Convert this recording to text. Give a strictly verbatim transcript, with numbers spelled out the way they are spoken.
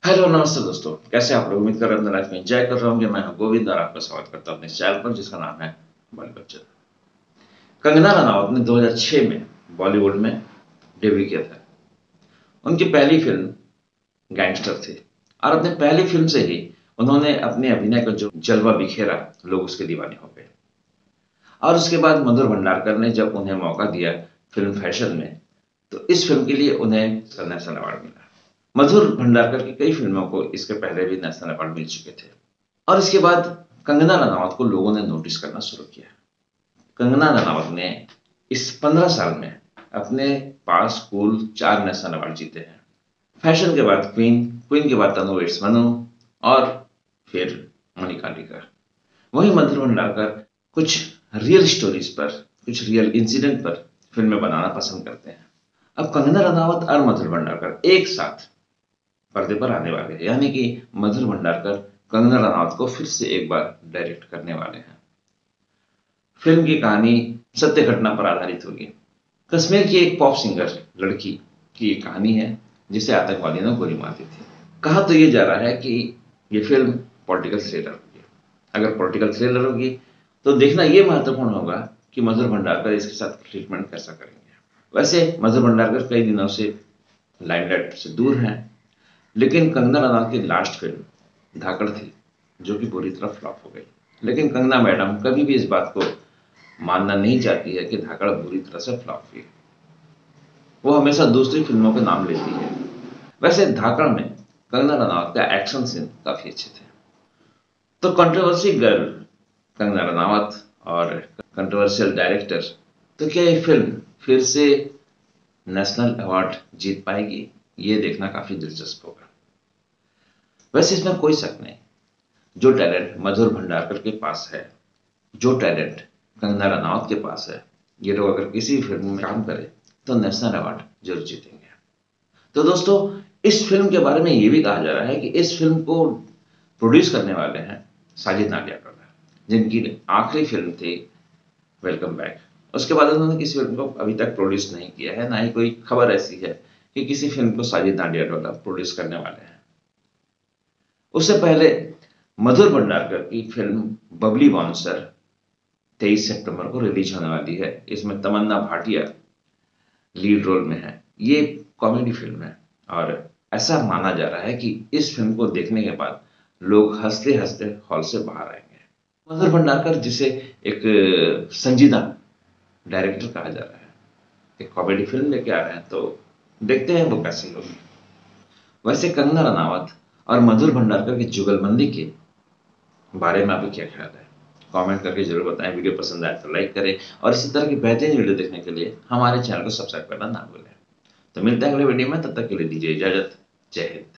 Hello नमस्ते दोस्तों, कैसे आप लोग? उम्मीद कर रहे हैं अपने लाइफ में एंजॉय कर रहे होंगे। मैं हूं गोविंद और आपका स्वागत करता हूं अपने चैनल पर जिसका नाम है बॉलीवुड चैनल। कंगना रनावत ने दो हज़ार छह में बॉलीवुड में डेब्यू किया था। उनकी पहली फिल्म गैंगस्टर थी और अपने पहली फिल्म से ही उन्होंने अपने अभिनय का जो जलवा बिखेरा, लोग उसके दीवाने हो गए। और उसके बाद मधुर भंडारकर ने जब उन्हें मौका दिया फिल्म फैशन में, तो इस फिल्म के लिए उन्हें नेशनल अवार्ड मिला। मधुर भंडारकर की कई फिल्मों को इसके पहले भी नेशनल अवार्ड मिल चुके थे और इसके बाद कंगना रनावत को लोगों ने नोटिस करना शुरू किया। कंगना रनावत ने इस पंद्रह साल में अपने पास कुल चार नेशनल अवार्ड जीते हैं। फैशन के बाद क्वीन, क्वीन के बाद तनु इट्स मनु और फिर मनिका लीकर। वहीं मधुर भंडारकर कुछ रियल स्टोरीज पर, कुछ रियल इंसिडेंट पर फिल्में बनाना पसंद करते हैं। अब कंगना रनावत और मधुर भंडारकर एक साथ पर्दे पर आने वाले हैं, यानी कि मधुर भंडारकर कंगना रनावत को फिर से एक बार डायरेक्ट करने वाले हैं। फिल्म की कहानी सत्य घटना पर आधारित होगी। कश्मीर की एक पॉप सिंगर लड़की की कहानी है जिसे आतंकवादियों ने गोली मार दी थी। कहा तो यह जा रहा है कि यह फिल्म पॉलिटिकल थ्रिलर होगी। अगर पॉलिटिकल थ्रिलर होगी तो देखना यह महत्वपूर्ण होगा कि मधुर भंडारकर इसके साथ ट्रीटमेंट कैसा करेंगे। वैसे मधुर भंडारकर कई दिनों से लाइमलाइट से दूर हैं, लेकिन कंगना रनावत की लास्ट फिल्म धाकड़ थी जो कि बुरी तरह फ्लॉप हो गई। लेकिन कंगना मैडम कभी भी इस बात को मानना नहीं चाहती है कि धाकड़ बुरी तरह से फ्लॉप हुई। वो हमेशा दूसरी फिल्मों के नाम लेती है। वैसे धाकड़ में कंगना रनावत का एक्शन सीन काफी अच्छे थे। तो कंट्रोवर्सी गर्ल कंगना रनावत और कंट्रोवर्शियल डायरेक्टर, तो क्या ये फिल्म फिर से नेशनल अवार्ड जीत पाएगी? ये देखना काफी दिलचस्प होगा। वैसे इसमें कोई शक नहीं, जो टैलेंट मधुर भंडारकर के पास है, जो टैलेंट कंगना रनावत के पास है, ये लोग अगर किसी फिल्म में काम करें तो नेशनल अवार्ड जरूर जीतेंगे। तो दोस्तों, इस फिल्म के बारे में ये भी कहा जा रहा है कि इस फिल्म को प्रोड्यूस करने वाले हैं साजिद नाडियाडवाला, जिनकी आखिरी फिल्म थी वेलकम बैक। उसके बाद उन्होंने किसी फिल्म को अभी तक प्रोड्यूस नहीं किया है, ना ही कोई खबर ऐसी है कि किसी फिल्म को साजिद नाडियाडवाला प्रोड्यूस करने वाले हैं। उससे पहले मधुर भंडारकर की फिल्म बबली बाउंसर तेईस सितंबर को रिलीज होने वाली है। इसमें तमन्ना भाटिया लीड रोल में है। ये कॉमेडी फिल्म है और ऐसा माना जा रहा है कि इस फिल्म को देखने के बाद लोग हंसते हंसते हॉल से बाहर आएंगे। मधुर भंडारकर जिसे एक संजीदा डायरेक्टर कहा जा रहा है, एक कॉमेडी फिल्म लेके आ रहे हैं, तो देखते हैं वो कैसी होगी। वैसे कंगना रनावत और मधुर भंडारकर की जुगलबंदी के बारे में आपको क्या ख्याल है? कमेंट करके जरूर बताएं। वीडियो पसंद आए तो लाइक करें और इसी तरह की बेहतरीन वीडियो देखने के लिए हमारे चैनल को सब्सक्राइब करना ना भूलें। तो मिलते हैं अगले वीडियो में, तब तक के लिए दीजिए इजाजत। जय हिंद।